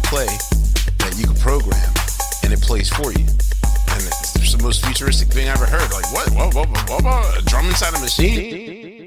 play that you can program, and it plays for you. And it's the most futuristic thing I ever heard. Like, what? A drum inside a machine?